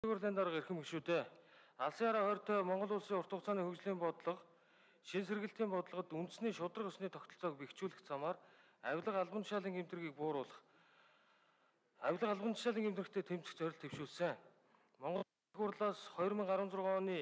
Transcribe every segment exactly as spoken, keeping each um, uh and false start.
Хурлын дарга эрхэм гишүүдээ Алсын хараа хойртой Монгол улсын урт хугацааны хөгжлийн бодлого, шин сэргэлтийн бодлогод үндэсний шударга ёсны тогтолцоог бэхжүүлэх замаар авилга албан тушаалын гэмтрэгийг бууруулах, авилга албан тушаалын гэмтрэхтэй тэмцэх зорилт төвшүүлсэн. Монгол хурлаас хоёр мың арван зургаан оны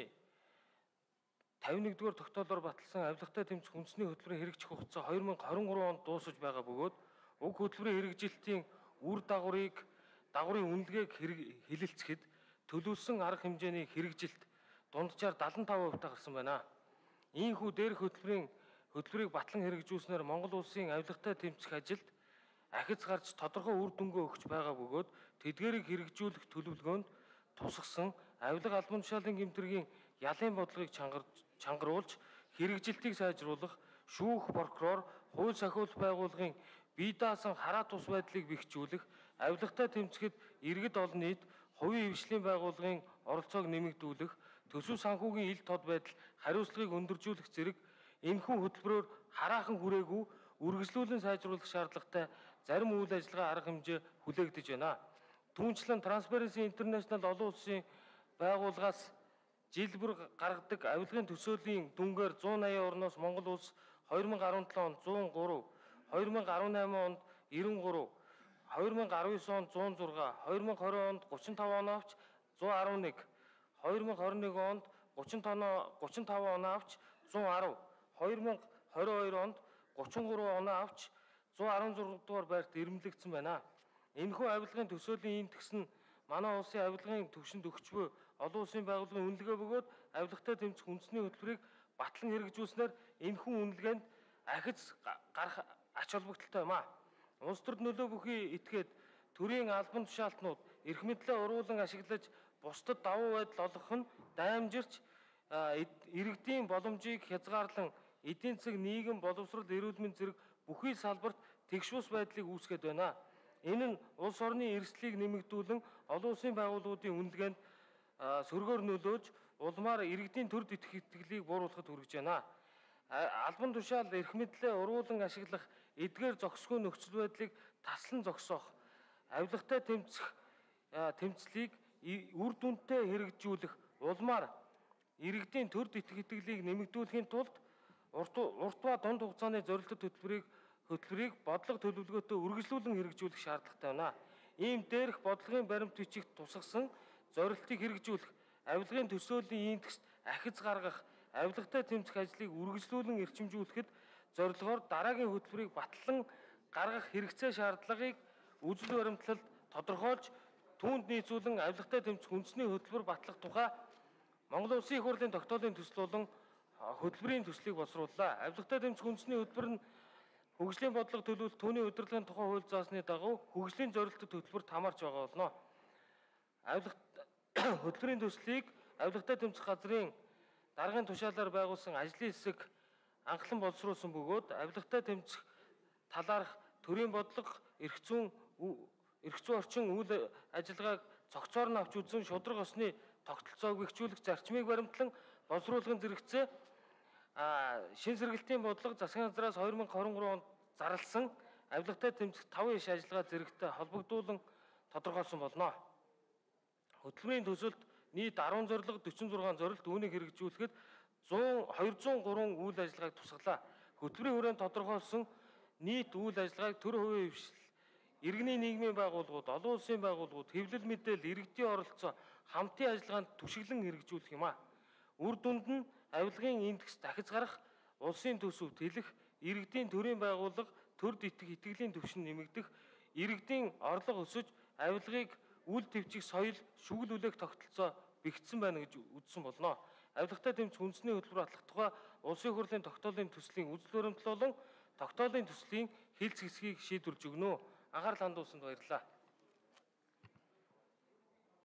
тавин нэгдүгээр тогтоолоор баталсан авилгатай тэмцэх үндэсний хөтөлбөрийн хэрэгжих хугацаа хоёр мың хорин гурван онд дуусаж байгаа бөгөөд уг хөтөлбөрийн хэрэгжилтийн үр дагаврыг дагаврын үнэлгээг хэлэлцэхэд төлөвлөсөн арга хэмжээний хэрэгжилт дунджаар дадлан таван хувьтай гарсан байна. Ийхүү дээрх хөтөлбөрийн хөтөлбөрийг батлан хэрэгжүүлснээр Монгол улсын авилгатай тэмцэх ажилд ахиц гарч тодорхой үр дүнгээ өгч байгаа бөгөөд тэдгээрийг хэрэгжүүлэх төлөвлөгөөнд тусгасан авилга албан тушаалын гэмтрэгийн ялын бодлогыг чангаруулж хэрэгжилтийг сайжруулах, шүүх прокурор, хууль сахиулах байгууллагын бие даасан хараа тус байдлыг бэхжүүлэх, авилгатай тэмцэхэд иргэд олон нийт хувийн хвшлийн байгууллагын оролцоог нэмэгдүүлэх, төсөв санхүүгийн ил тод байдал хариуцлагыг өндөржүүлэх зэрэг энэхүү хөтөлбөрөөр хараахан хүрээгүй үргэлжлүүлэн сайжруулах шаардлагатай зарим үйл ажиллагаа арга хэмжээ хүлээгдэж байна. Түүнчлэн Transparency International олон улсын байгууллагаас жил бүр гаргадаг авилгын төсөөлийн дүнгээр зуун аяа орноос Монгол улс хоёр мың арван долоо онд зуун гурав, хоёр мың арван найман онд эрдэнэ гурав, хоёр мың арван девять онд зуун зургаан, хоёр мың двадцать онд гучин таван оноо авч зуун арван нэг, хоёр мың двадцать нэг онд гучин таван оноо авч зуун арав, хоёр мың двадцать хоёр онд гучин гурван оноо авч зуун арван зурга дугаар байрт ирэмблэгдсэн байна. Энэхүү авилгын төсөөлийн индекс нь манай улсын авилгын түвшинд өгч буй олон улсын байгууллагын үнэлгээ бөгөөд авилгатай тэмцэх үндэсний хөтөлбөрийг батлан хэрэгжүүлснээр энэхүү үнэлгээнд ахиц гарах ач холбогдолтой юм а. Улс төрд нөлөө бүхий этгээд төрийн албан тушаалтнууд эрх мэдлээ уруулан ашиглаж бусдад давуу байдал олгох нь даймжирч иргэдийн боломжийг хязгаарлан эдийн засаг, нийгэм, боловсрол, эрүүл мэнд зэрэг бүхий салбарт тэгш бус байдлыг үүсгэж байна. Энэ нь улс орны эрсдлийг нэмэгдүүлэн олон улсын байгууллагуудын үнэлгээнд сөргөөр нөлөөж улмаар иргэдийн төрд итгэх итгэлийг бууруулахад хүргэж байна. Албан тушаал эрх мэдлээ уруулан ашиглах эдгээр зохисгүй нөхцөл байдлыг таслан зогсоох, авилгатай тэмцэх тэмцлийг үр дүнтэй хэрэгжүүлэх улмаар иргэдийн төрд итгэх итгэлийг нэмэгдүүлэхийн тулд урт ба дунд хугацааны зорилттой хөтөлбөрийг хөтөлбөрийг бодлого төлөвлөгөөтэй үргэлжлүүлэн хэрэгжүүлэх шаардлагатай байна. Ийм дээрх бодлогын баримт бичигт тусгасан зорилтыг хэрэгжүүлэх, авилгын төсөөлийн индекст ахиц гаргах, авилгатай тэмцэх ажлыг үргэлжлүүлэн эрчимжүүлэхэд зорилгоор дараагийн хөтөлбөрийг батлан гаргах хэрэгцээ шаардлагыг үзэл баримтлалд тодорхойлж түүнд нийцүүлэн авилгатай тэмцэх үндэсний хөтөлбөр батлах тухай Монгол Улсын их хурлын тогтоолын төсөл болон хөтөлбөрийн төслийг боловсрууллаа. Авилгатай тэмцэх үндэсний хөтөлбөр нь хөгжлийн бодлого төлөвлөлт түүний удирдлагын тухай хууль заасны дагуу хөгжлийн зорилттой хөтөлбөрт хамаарч байгаа болно. Авилга хөтөлбөрийн төслийг авилгатай тэмцэх газрын даргын тушаалаар байгуулсан ажлын хэсэг анхлан боловсруулсан бөгөөд авилгатай тэмцэх талаарх төрийн бодлого, эрх зүйн эрх зүйн орчин үйл ажиллагааг цогцоор нь авч үзэн шударга ёсны тогтолцоог бэхжүүлэх зарчмыг баримтлан боловсруулахын зэрэгцээ шин сэргэлтийн бодлого засгийн газраас хоёр мың хорин гурван онд зарласан авилгатай тэмцэх таван иш ажиллагаа зэрэгтэй холбогдуулан тодорхойлсон болно. Хөтөлбөрийн төсөлд нийт арван зорилго, дөрвөн зургаан зорилт үүнийг хэрэгжүүлэхэд хоёр зуун гурван үйл ажиллагааг тусгалаа. Хөтөлбөрийн хүрээнд тодорхойлсон нийт үйл ажиллагааг төр хувийн хвшил, иргэний нийгмийн байгууллагууд, олон улсын байгууллагууд, хэвлэл мэдээлэл, иргэдийн оролцоо, хамтын ажиллагаанд түшиглэн хэрэгжүүлэх юм а. Үр дүнд нь авилгын индекс дахиц гарах, улсын төсөвт хэлэх, иргэдийн төрийн байгууллага төрд итгэх итгэлийн түвшин нэмэгдэх, иргэдийн орлого өсөж, авилгыг үл твчих соёл, шүгэл үлээх тогтолцоо бэгдсэн байна гэж үзсэн болно. Авилгатай тэмцэх үндэсний хөтөлбөр батлах тухай Улсын их хурлын тогтоолын төслийн үзэл баримтлал болон тогтоолын төслийн хэлц хэсгийг шийдвэрлэж өгнө. Анхаарал хандуулсанд баярлалаа.